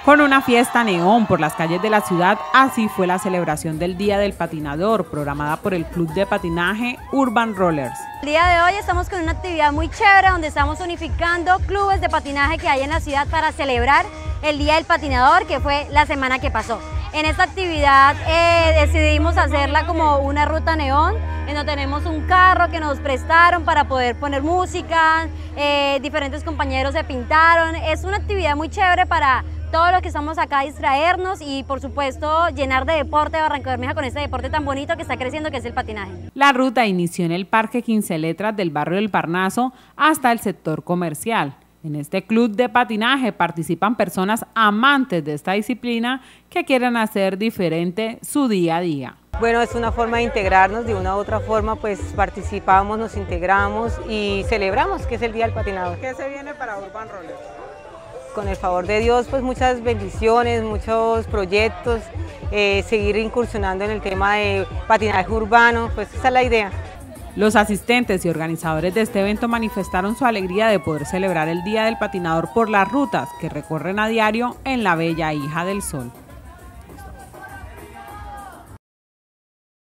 Con una fiesta neón por las calles de la ciudad, así fue la celebración del Día del Patinador, programada por el Club de Patinaje Urban Rollers. El día de hoy estamos con una actividad muy chévere donde estamos unificando clubes de patinaje que hay en la ciudad para celebrar el Día del Patinador, que fue la semana que pasó. En esta actividad decidimos hacerla como una ruta neón, en donde tenemos un carro que nos prestaron para poder poner música, diferentes compañeros se pintaron. Es una actividad muy chévere para todos los que estamos acá a distraernos y por supuesto llenar de deporte a Barranca Bermeja con este deporte tan bonito que está creciendo, que es el patinaje. La ruta inició en el Parque 15 Letras del barrio del Parnaso hasta el sector comercial. En este club de patinaje participan personas amantes de esta disciplina que quieren hacer diferente su día a día. Bueno, es una forma de integrarnos, de una u otra forma pues participamos, nos integramos y celebramos que es el Día del Patinador. ¿Qué se viene para Urban Rollers? Con el favor de Dios, pues muchas bendiciones, muchos proyectos, seguir incursionando en el tema de patinaje urbano, pues esa es la idea. Los asistentes y organizadores de este evento manifestaron su alegría de poder celebrar el Día del Patinador por las rutas que recorren a diario en la bella Hija del Sol.